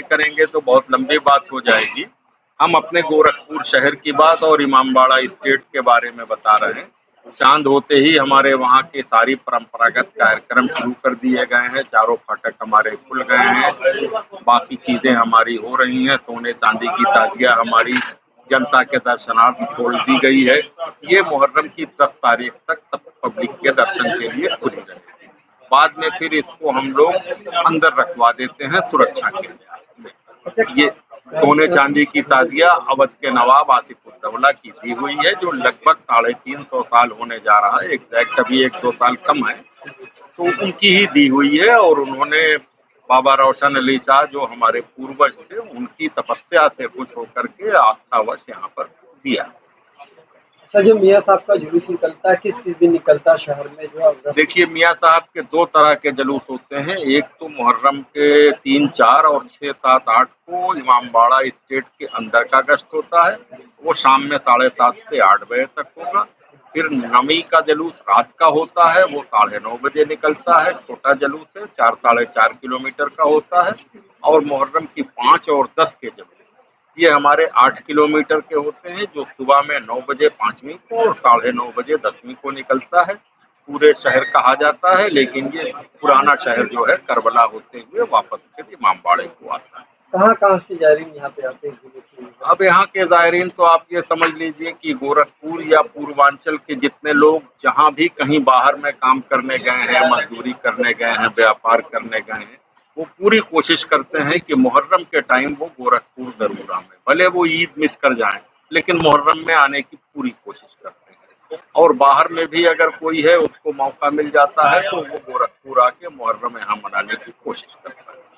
करेंगे तो बहुत लंबी बात हो जाएगी। हम अपने गोरखपुर शहर की बात और इमामबाड़ा स्टेट के बारे में बता रहे हैं। चांद होते ही हमारे वहाँ के सारी परंपरागत कार्यक्रम शुरू कर दिए गए हैं। चारों फाटक हमारे खुल गए हैं, बाकी चीजें हमारी हो रही हैं। सोने चांदी की ताजिया हमारी जनता के दर्शनार्थ खोल दी गई है। ये मुहर्रम की 10 तारीख तक पब्लिक के दर्शन के लिए खुली रहेगी। बाद में फिर इसको हम लोग अंदर रखवा देते हैं सुरक्षा के लिए। ये सोने चांदी की ताजिया अवध के नवाब आसिफुद्दौला की दी हुई है, जो लगभग 350 साल होने जा रहा है। एग्जैक्ट अभी 1-2 साल कम है, तो उनकी ही दी हुई है। और उन्होंने बाबा रोशन अली शाह जो हमारे पूर्वज थे, उनकी तपस्या से खुश होकर के आस्थावश यहाँ पर दिया। सर, जो मियाँ साहब का जुलूस निकलता है किस दिन निकलता है शहर में? जो देखिए, मियाँ साहब के 2 तरह के जुलूस होते हैं। एक तो मुहर्रम के 3, 4 और 6, 7, 8 को इमामबाड़ा स्टेट के अंदर का गश्त होता है, वो शाम में 7:30 से 8 बजे तक होगा। फिर नमी का जुलूस रात का होता है, वो 9:30 बजे निकलता है। छोटा जुलूस है, 4, 4.5 किलोमीटर का होता है। और मुहर्रम की 5 और 10 के जुलूस ये हमारे 8 किलोमीटर के होते हैं, जो सुबह में 9 बजे 5वीं को और 9:30 बजे 10वीं को निकलता है। पूरे शहर कहा जाता है, लेकिन ये पुराना शहर जो है करबला होते हुए वापस फिर इमामबाड़े को आता है। कहाँ से जायरीन यहाँ पे आते हैं? अब यहाँ के जायरीन तो आप ये समझ लीजिए कि गोरखपुर या पूर्वांचल के जितने लोग जहाँ भी कहीं बाहर में काम करने गए हैं, मजदूरी करने गए हैं, व्यापार करने गए हैं, वो पूरी कोशिश करते हैं कि मुहर्रम के टाइम वो गोरखपुर जरूर आए। भले वो ईद मिस कर जाएं, लेकिन मुहर्रम में आने की पूरी कोशिश करते हैं। और बाहर में भी अगर कोई है उसको मौका मिल जाता है तो वो गोरखपुर आके मुहर्रम यहाँ मनाने की कोशिश करता है।